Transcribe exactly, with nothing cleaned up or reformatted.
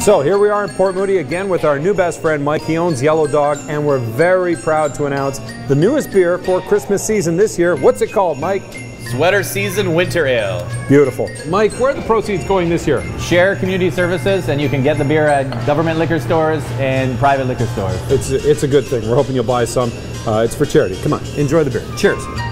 So here we are in Port Moody again with our new best friend Mike. He owns Yellow Dog, and we're very proud to announce the newest beer for Christmas season this year. What's it called, Mike? Sweater Season Winter Ale. Beautiful. Mike, where are the proceeds going this year? Share community services, and you can get the beer at government liquor stores and private liquor stores. It's, it's a good thing. We're hoping you'll buy some. Uh, it's for charity. Come on, enjoy the beer. Cheers.